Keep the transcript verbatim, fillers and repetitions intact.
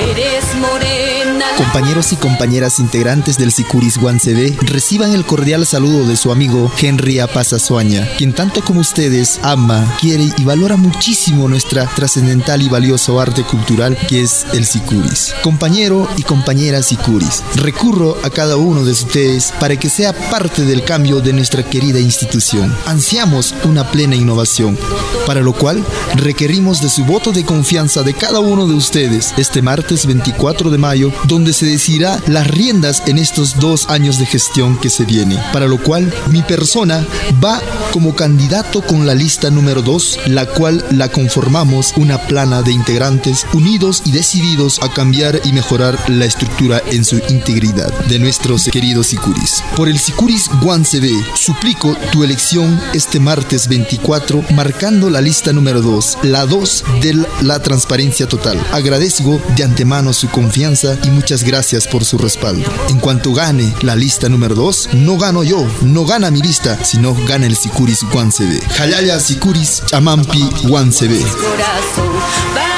eres morena. Compañeros y compañeras integrantes del Sicuris Guancebé, reciban el cordial saludo de su amigo Henry Apazazuaña, quien tanto como ustedes ama, quiere y valora muchísimo nuestra trascendental y valioso arte cultural que es el Sicuris. Compañero y compañera Sicuris, recurro a cada uno de ustedes para que sea parte del cambio de nuestra querida institución. Ansiamos una plena innovación, para lo cual requerimos de su voto de confianza de cada uno de ustedes este martes veinticuatro de mayo, donde se decidirá las riendas en estos dos años de gestión que se viene, para lo cual mi persona va como candidato con la lista número dos, la cual la conformamos una plana de integrantes unidos y decididos a cambiar y mejorar la estructura en su integridad de nuestros queridos Sicuris. Por el Sicuris Guancebé, suplico tu elección este martes veinticuatro, marcando la lista número dos, la dos de la transparencia total. Agradezco de antemano su confianza y muchas gracias por su respaldo. En cuanto gane la lista número dos, no gano yo, no gana mi lista, sino gana el Sicuris Guancebé. Jalaya Sicuris Chamampi Guancebé.